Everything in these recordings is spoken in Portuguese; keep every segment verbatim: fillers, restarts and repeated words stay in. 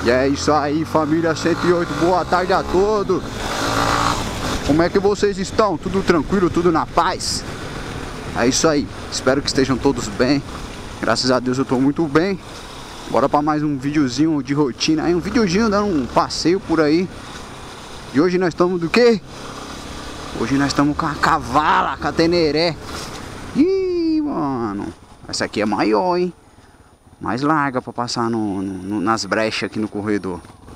E é isso aí, família cento e oito, boa tarde a todos. Como é que vocês estão? Tudo tranquilo, tudo na paz? É isso aí, espero que estejam todos bem. Graças a Deus eu tô muito bem. Bora pra mais um videozinho de rotina aí, um videozinho dando um passeio por aí. E hoje nós estamos do quê? Hoje nós estamos com a cavala, com a Teneré. Ih, mano, essa aqui é maior, hein? Mais larga pra passar no, no, nas brechas aqui no corredor.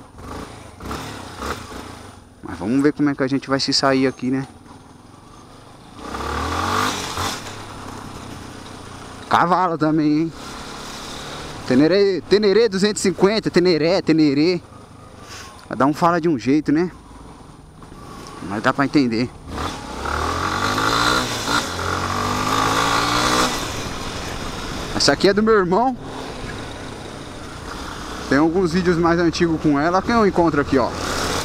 Mas vamos ver como é que a gente vai se sair aqui, né? Cavalo também, hein? Teneré, Teneré duzentos e cinquenta, Teneré, Teneré. Cada um fala de um jeito, né? Mas dá pra entender. Essa aqui é do meu irmão. Tem alguns vídeos mais antigos com ela que eu encontro aqui, ó.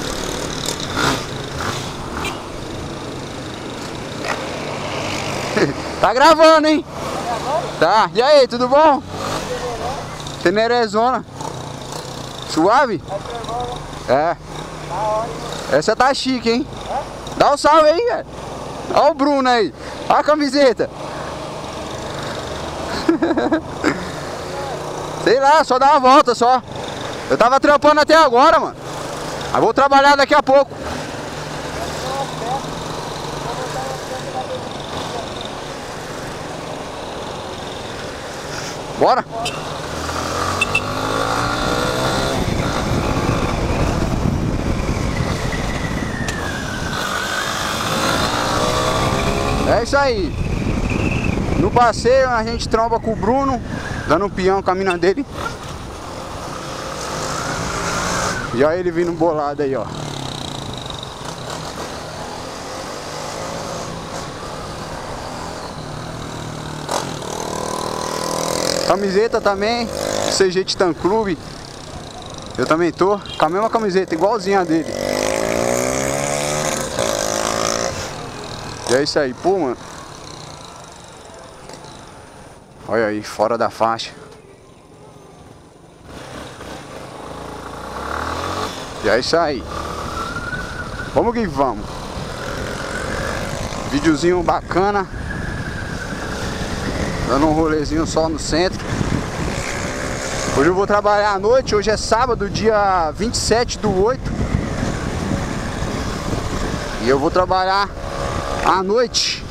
Tá gravando, hein? Tá. E aí, tudo bom? Tenerezona. Suave? É. Essa tá chique, hein? Dá um salve aí, velho. Olha o Bruno aí. Olha a camiseta. Sei lá, só dá uma volta só. Eu tava trampando até agora, mano. Aí vou trabalhar daqui a pouco. Bora? É isso aí. No passeio a gente tromba com o Bruno, dando um peão com a mina dele. E aí ele vindo bolado aí, ó. Camiseta também, C G Titan Clube. Eu também tô com a mesma camiseta, igualzinha a dele. E é isso aí, pô, mano. Olha aí, fora da faixa. E é isso aí. Vamos que vamos. Videozinho bacana. Dando um rolezinho só no centro. Hoje eu vou trabalhar à noite. Hoje é sábado, dia vinte e sete do oito. E eu vou trabalhar à noite.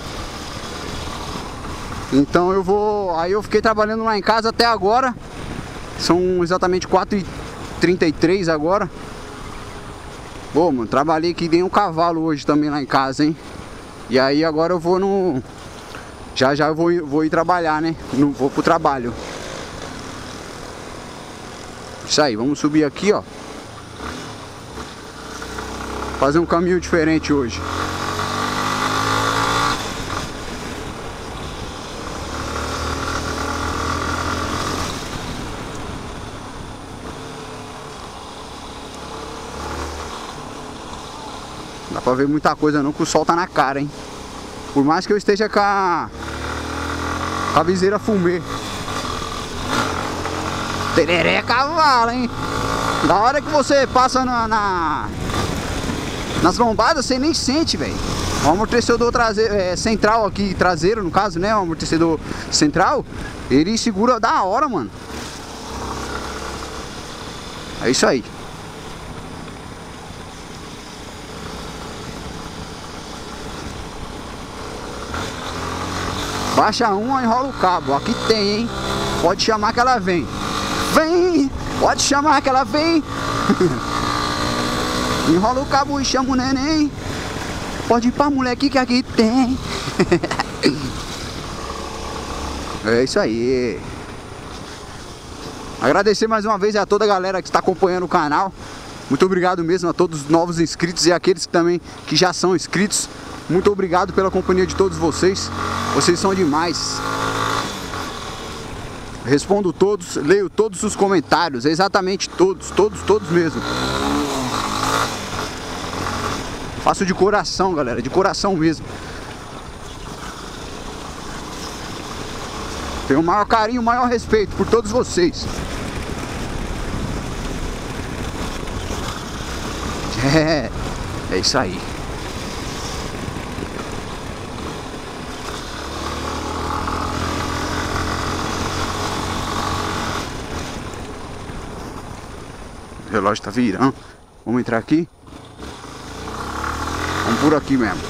Então eu vou... Aí eu fiquei trabalhando lá em casa até agora. São exatamente quatro e trinta e três agora. Pô, mano, trabalhei que nem um cavalo hoje também lá em casa, hein? E aí agora eu vou no... Já já eu vou, vou ir trabalhar, né? No, vou pro trabalho. Isso aí, vamos subir aqui, ó. Fazer um caminho diferente hoje. Dá pra ver muita coisa não, que o sol tá na cara, hein? Por mais que eu esteja com a, com a viseira fumê. Teneré é cavalo, hein? Da hora que você passa na, na nas lombadas, você nem sente, velho. O amortecedor traseiro, é, central aqui, traseiro no caso, né? O amortecedor central, ele segura da hora, mano. É isso aí. Baixa uma, enrola o cabo. Aqui tem, hein? Pode chamar que ela vem. Vem! Pode chamar que ela vem. Enrola o cabo e chama o neném. Pode ir pra moleque que aqui tem. É isso aí. Agradecer mais uma vez a toda a galera que está acompanhando o canal. Muito obrigado mesmo a todos os novos inscritos e aqueles que também que já são inscritos. Muito obrigado pela companhia de todos vocês. Vocês são demais. Respondo todos, leio todos os comentários, exatamente todos, todos, todos mesmo. Faço de coração, galera, de coração mesmo. Tenho o maior carinho, o maior respeito por todos vocês. É, é isso aí. O relógio tá virando. Vamos entrar aqui? Vamos por aqui mesmo.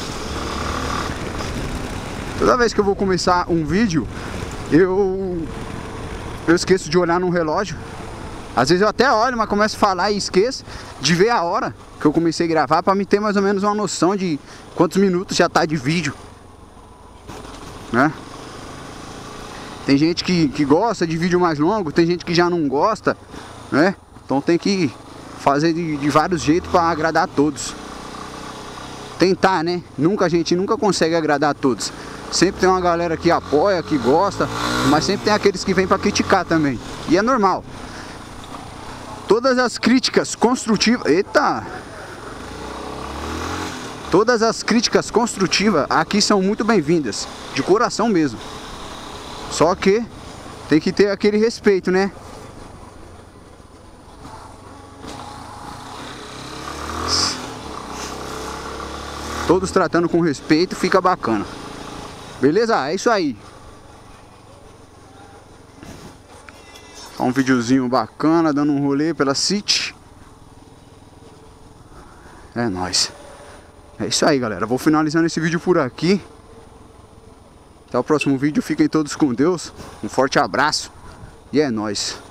Toda vez que eu vou começar um vídeo, eu eu esqueço de olhar no relógio. Às vezes eu até olho, mas começo a falar e esqueço de ver a hora que eu comecei a gravar, para me ter mais ou menos uma noção de quantos minutos já tá de vídeo, né? Tem gente que, que gosta de vídeo mais longo, tem gente que já não gosta, né? Então tem que fazer de, de vários jeitos para agradar a todos. Tentar, né? Nunca, a gente nunca consegue agradar a todos. Sempre tem uma galera que apoia, que gosta, mas sempre tem aqueles que vêm para criticar também. E é normal. Todas as críticas construtivas... Eita! Todas as críticas construtivas aqui são muito bem-vindas. De coração mesmo. Só que tem que ter aquele respeito, né? Todos tratando com respeito, fica bacana. Beleza? É isso aí. Só um videozinho bacana, dando um rolê pela City. É nóis. É isso aí, galera. Vou finalizando esse vídeo por aqui. Até o próximo vídeo. Fiquem todos com Deus. Um forte abraço. E é nóis.